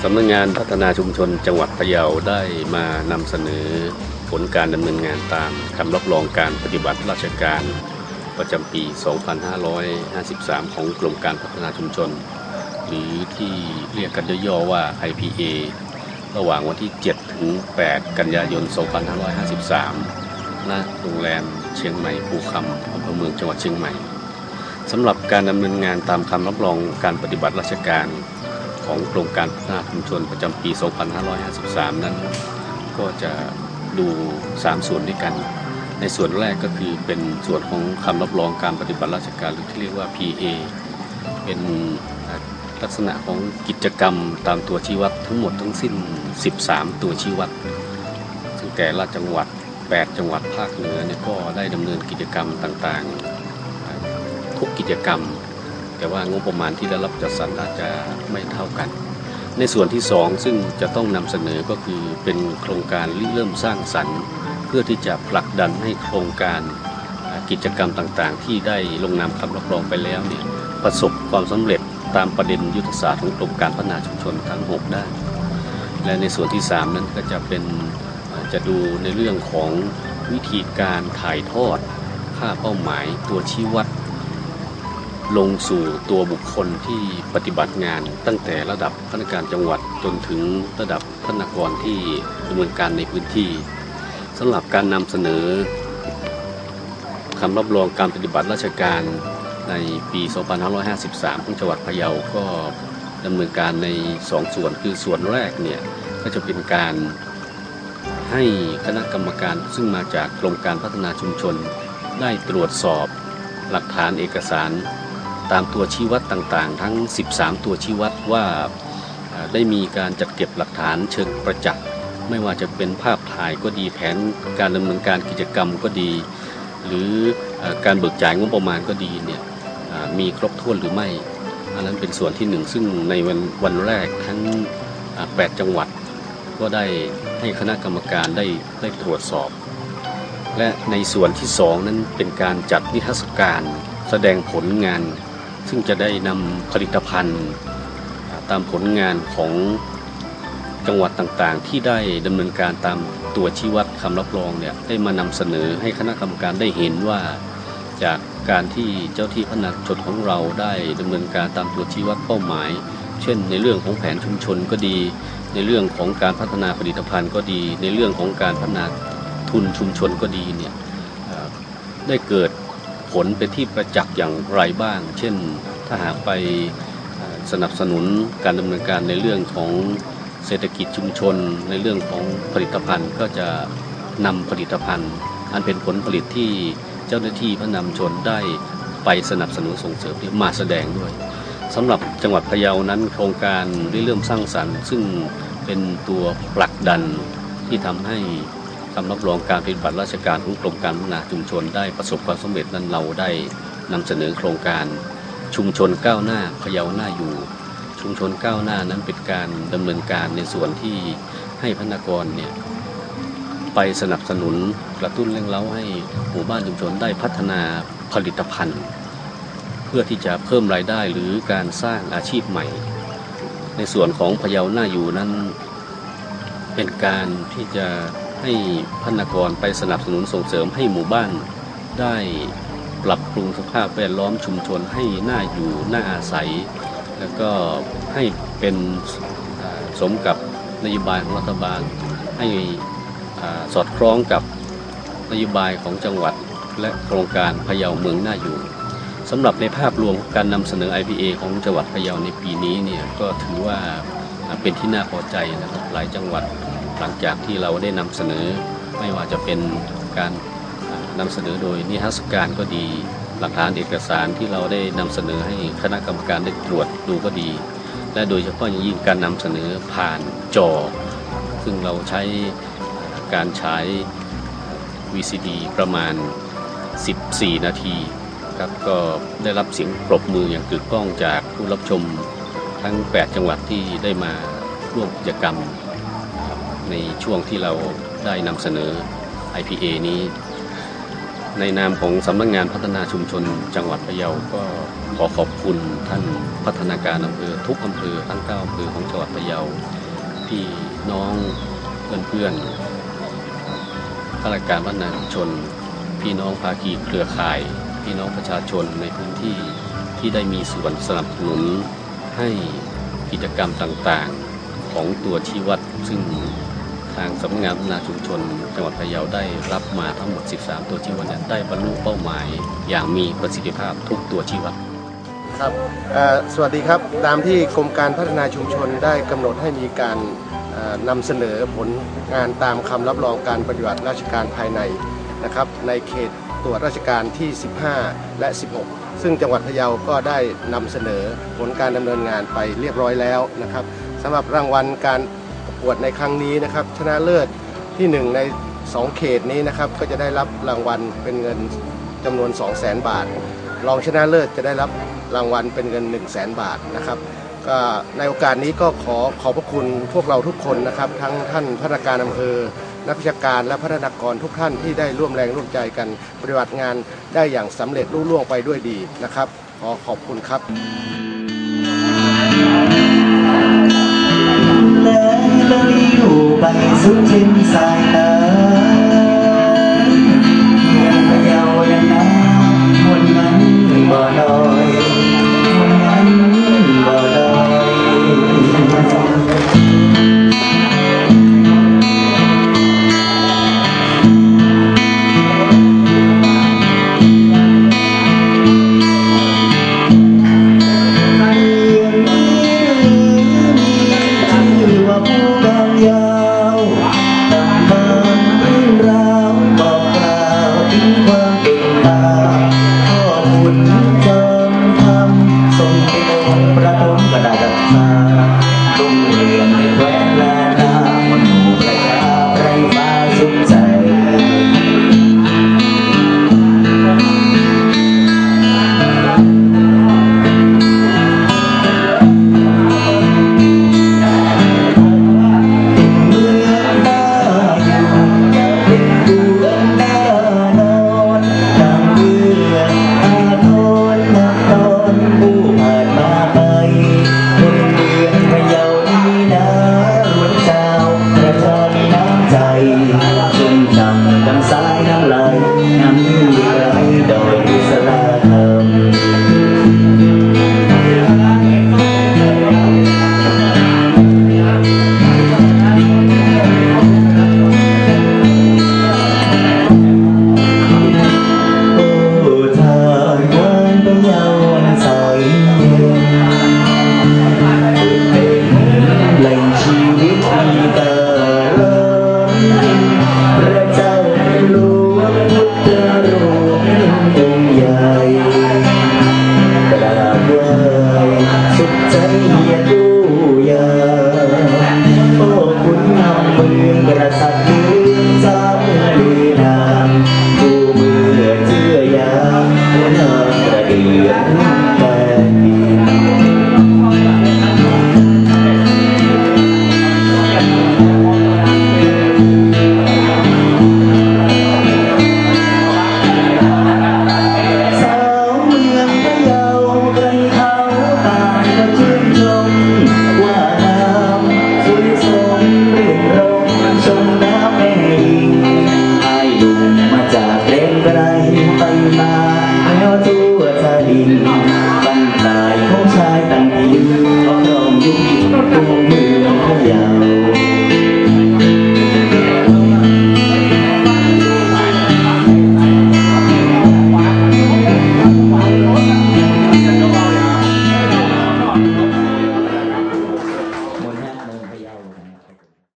ำนักงานพัฒนาชุมชนจังหวัดพะเยาได้มานำเสนอผลการดำเนินงานตามคำรับรองการปฏิบัติราชการประจำปี 2553 ของกรมการพัฒนาชุมชนหรือที่เรียกกันย่อๆว่า IPA ระหว่างวันที่ 7 ถึง 8 กันยายน 2553 ณ โรงแรมเชียงใหม่ภูคำอำเภอเมืองจังหวัดเชียงใหม่สำหรับการดำเนินงานตามคำรับรองการปฏิบัติราชการของกรมการพัฒนาชุมชนประจำปี 2553 นั้นก็จะดู3ส่วนด้วยกันในส่วนแรกก็คือเป็นส่วนของคำรับรองการปฏิบัติราชการหรือที่เรียกว่า PA เป็นลักษณะของกิจกรรมตามตัวชี้วัดทั้งหมดทั้งสิ้น13ตัวชี้วัดซึ่งแต่ละจังหวัด8จังหวัดภาคเหนือเนี่ยก็ได้ดำเนินกิจกรรมต่างๆทุกกิจกรรมแต่ว่างบประมาณที่ได้รับจัดสรรอาจจะไม่เท่ากันในส่วนที่2ซึ่งจะต้องนำเสนอก็คือเป็นโครงการเริ่มสร้างสรรค์เพื่อที่จะผลักดันให้โครงการกิจกรรมต่างๆที่ได้ลงนามคำรับรองไปแล้วเนี่ยประสบความสำเร็จตามประเด็นยุทธศาสตร์ของกรมการพัฒนาชุมชนทั้ง6ด้านและในส่วนที่3นั้นก็จะเป็นจะดูในเรื่องของวิธีการถ่ายทอดค่าเป้าหมายตัวชี้วัดลงสู่ตัวบุคคลที่ปฏิบัติงานตั้งแต่ระดับพนักงานจังหวัดจนถึงระดับพนักงานที่ดำเนินการในพื้นที่สำหรับการนำเสนอคำรับรองการปฏิบัติราชการในปี 2553 ของจังหวัดพะเยาก็ดำเนินการใน2ส่วนคือส่วนแรกเนี่ยก็จะเป็นการให้คณะกรรมการซึ่งมาจากกรมการพัฒนาชุมชนได้ตรวจสอบหลักฐานเอกสารตามตัวชี้วัดต่างๆทั้ง13ตัวชี้วัดว่าได้มีการจัดเก็บหลักฐานเชิงประจักษ์ไม่ว่าจะเป็นภาพถ่ายก็ดีแผนการดำเนินการกิจกรรมก็ดีหรือการเบิกจ่ายงบประมาณก็ดีเนี่ยมีครบถ้วนหรือไม่อันนั้นเป็นส่วนที่1ซึ่งในวันแรกทั้ง8จังหวัดก็ได้ให้คณะกรรมการได้ตรวจสอบและในส่วนที่2นั้นเป็นการจัดนิทรรศการแสดงผลงานซึ่งจะได้นำผลิตภัณฑ์ตามผลงานของจังหวัดต่างๆที่ได้ดำเนินการตามตัวชี้วัดคำรับรองเนี่ยได้มานำเสนอให้คณะกรรมการได้เห็นว่าจากการที่เจ้าที่พัฒนาชุมชนของเราได้ดำเนินการตามตัวชี้วัดเป้าหมายเช่นในเรื่องของแผนชุมชนก็ดีในเรื่องของการพัฒนาผลิตภัณฑ์ก็ดีในเรื่องของการพัฒนาทุนชุมชนก็ดีเนี่ยได้เกิดผลเป็นที่ประจักษ์อย่างไรบ้างเช่นถ้าหากไปสนับสนุนการดำเนินการในเรื่องของเศรษฐกิจชุมชนในเรื่องของผลิตภัณฑ์ก็จะนำผลิตภัณฑ์อันเป็นผลผลิตที่เจ้าหน้าที่พัฒนาชุมชนได้ไปสนับสนุนส่งเสริมมาแสดงด้วยสำหรับจังหวัดพะเยานั้นโครงการได้เริ่มสร้างสรรค์ซึ่งเป็นตัวผลักดันที่ทำให้คำรับรองการปฏิบัติราชการของกรมการพัฒนาชุมชนได้ประสบความสำเร็จนั้นเราได้นำเสนอโครงการชุมชนก้าวหน้าพะเยาน่าอยู่ชุมชนก้าวหน้านั้นเป็นการดำเนินการในส่วนที่ให้พนักงานเนี่ยไปสนับสนุนกระตุ้นเร่งเร้าให้หมู่บ้านชุมชนได้พัฒนาผลิตภัณฑ์เพื่อที่จะเพิ่มรายได้หรือการสร้างอาชีพใหม่ในส่วนของพะเยาน่าอยู่นั้นเป็นการที่จะให้พนักงานไปสนับสนุนส่งเสริมให้หมู่บ้านได้ปรับปรุงสภาพแวดล้อมชุมชนให้น่าอยู่น่าอาศัยแล้วก็ให้เป็นสมกับนโยบายของรัฐบาลให้สอดคล้องกับนโยบายของจังหวัดและโครงการพะเยาเมืองน่าอยู่สำหรับในภาพรวมการนำเสนอ IPA ของจังหวัดพะเยาในปีนี้เนี่ยก็ถือว่าเป็นที่น่าพอใจนะครับหลายจังหวัดหลังจากที่เราได้นำเสนอไม่ว่าจะเป็นการนำเสนอโดยนิทรรศการก็ดีหลักฐานเอกสารที่เราได้นำเสนอให้คณะกรรมการได้ตรวจดูก็ดีและโดยเฉพาะอย่างยิ่งการนำเสนอผ่านจอซึ่งเราใช้การฉาย VCD ประมาณ14นาทีครับก็ได้รับเสียงปรบมืออย่างกึกก้องจากผู้รับชมทั้ง8จังหวัดที่ได้มาร่วมกิจกรรมในช่วงที่เราได้นำเสนอ IPA นี้ในนามของสำนักงานพัฒนาชุมชนจังหวัดพะเยาก็ขอขอบคุณท่านพัฒนาการอำเภอทุกอำเภอทั้ง9อำเภอของจังหวัดพะเยาพี่น้องเพื่อนๆข้าราชการพัฒนาชุมชนพี่น้องภาคีเครือข่ายพี่น้องประชาชนในพื้นที่ที่ได้มีส่วนสนับสนุนให้กิจกรรมต่างๆของตัวชี้วัดซึ่งทางสำนักงานพัฒนาชุมชนจังหวัดพะเยาได้รับมาทั้งหมด13ตัวชี้วัดได้บรรลุเป้าหมายอย่างมีประสิทธิภาพทุกตัวชี้วัดครับสวัสดีครับตามที่กรมการพัฒนาชุมชนได้กำหนดให้มีการนำเสนอผลงานตามคำรับรองการปฏิบัติราชการภายในนะครับในเขตตรวจราชการที่15และ16ซึ่งจังหวัดพะเยาก็ได้นำเสนอผลการดำเนินงานไปเรียบร้อยแล้วนะครับสำหรับรางวัลการประกวดในครั้งนี้นะครับชนะเลิศที่1ใน2เขตนี้นะครับก็จะได้รับรางวัลเป็นเงินจำนวน 200,000 บาทรองชนะเลิศจะได้รับรางวัลเป็นเงิน 100,000 บาทนะครับก็ในโอกาสนี้ก็ขอบพระคุณพวกเราทุกคนนะครับทั้งท่านพนักงานอำเภอนักวิชาการและพัฒนากรทุกท่านที่ได้ร่วมแรงร่วมใจกันปฏิบัติงานได้อย่างสำเร็จรุ่ล่วงไปด้วยดีนะครับขอบคุณครับและอยู่ไปสุดทิ้นสายตา